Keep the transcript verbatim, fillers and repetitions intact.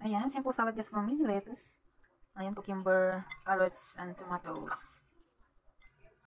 Ayan, simple salad just for me. Lettuce. Ayan, cucumber, carrots, and tomatoes.